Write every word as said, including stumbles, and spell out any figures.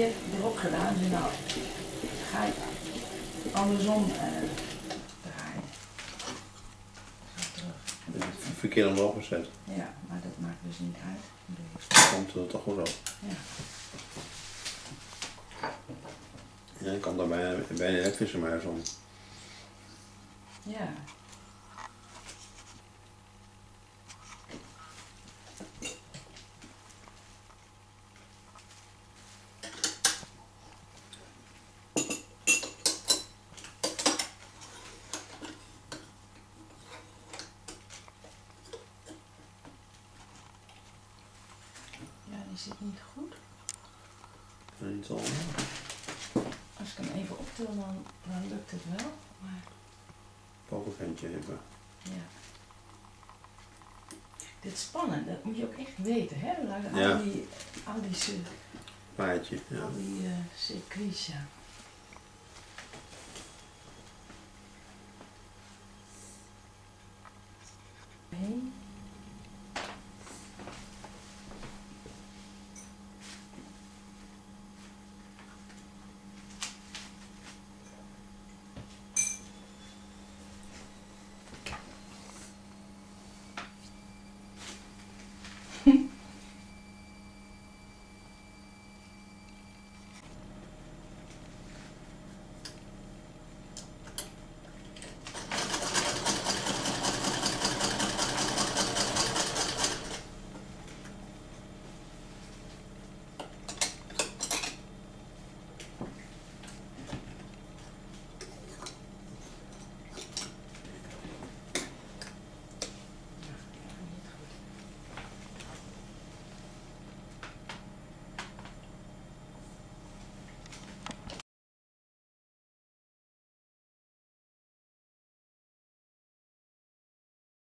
keer erop gedaan. Dus nou, ga ik andersom uh, draaien. Zo terug. Verkeerd omhoog gezet. Ja, maar dat maakt dus niet uit. Dan komt het toch goed op. Ja. Ja, ik kan daar bijna, bijna even maar eens om. Ja. Die zit niet goed. Niet zo. Als ik hem even optil, dan, dan lukt het wel. Maar... Bovenkantje even. Ja. Dit is spannend, dat moet je ook echt weten, hè? Al ja. die, al die, Paadje, ja. al die uh, circuits, ja.